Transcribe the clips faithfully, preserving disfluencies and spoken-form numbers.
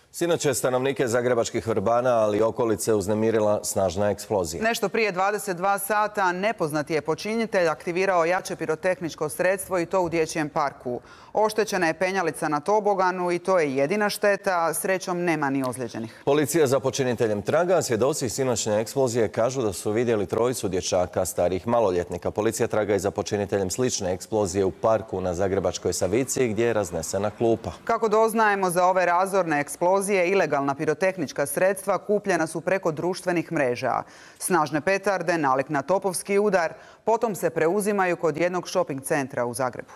Sinoć je stanovnike zagrebačkih Vrbana, ali i okolice uznemirila snažna eksplozija. Nešto prije dvadeset dva sata nepoznati je počinitelj aktivirao jače pirotehničko sredstvo i to u dječjem parku. Oštećena je penjalica na toboganu i to je jedina šteta. Srećom nema ni ozlijeđenih. Policija za počiniteljem traga. Svjedoci sinoćne eksplozije kažu da su vidjeli trojicu dječaka starijih maloljetnika. Policija traga i za počiniteljem slične eksplozije u parku na Zagrebačkoj Savici gdje je raznesena klupa. Kako doznajemo, za ove razorne eksplozije ilegalna pirotehnička sredstva kupljena su preko društvenih mreža. Snažne petarde, nalik na topovski udar, potom se preuzimaju kod jednog shopping centra u Zagrebu.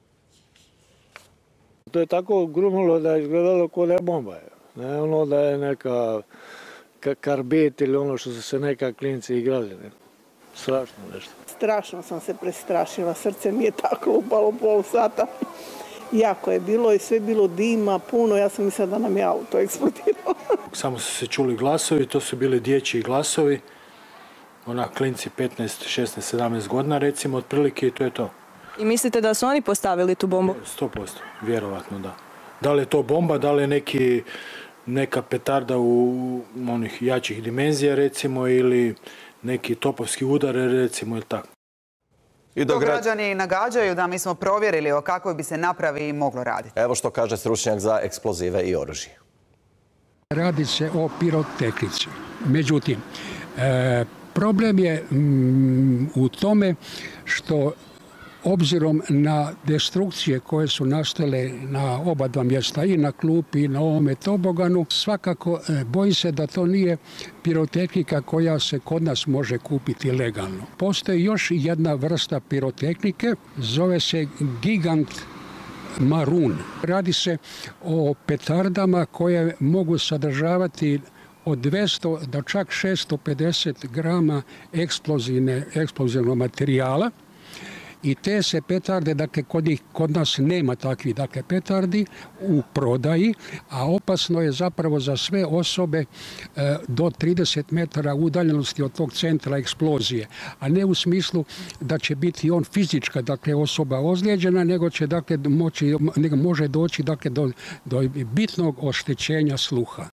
To je tako grumilo da je izgledalo kao da je bomba. Ne ono da je neka karbit ili ono što su se neka klinci igrali. Ne. Strašno nešto. Strašno sam se prestrašila, srce mi je tako upalo pol sata. Jako je bilo i sve bilo dima, puno, ja sam mislila da nam je auto eksplodirao. Samo su se čuli glasovi, to su bili dječji glasovi. Ona klinci petnaest, šesnaest, sedamnaest godina recimo, otprilike i to je to. I mislite da su oni postavili tu bombu? sto posto, vjerovatno da. Da li je to bomba, da li je neki, neka petarda u onih jačih dimenzija recimo ili neki topovski udar recimo ili tako. I dok građani nagađaju da mi smo provjerili o kakvoj bi se napravi moglo raditi. Evo što kaže stručnjak za eksplozive i oružje. Radi se o pirotehnici. Međutim, e, problem je mm, u tome što obzirom na destrukcije koje su nastale na oba dva mjesta, i na klupi i na ovome toboganu, svakako e, bojim se da to nije pirotehnika koja se kod nas može kupiti legalno. Postoji još jedna vrsta pirotehnike, zove se Gigant Maroon. Radi se o petardama koje mogu sadržavati od dvjesto do čak šesto pedeset grama eksplozivnog materijala. I te se petarde, dakle, kod, njih, kod nas nema takvih dakle, petardi u prodaji, a opasno je zapravo za sve osobe e, do trideset metara udaljenosti od tog centra eksplozije. A ne u smislu da će biti on fizička dakle, osoba ozlijeđena, nego će dakle, moći, nego može doći dakle, do, do bitnog oštećenja sluha.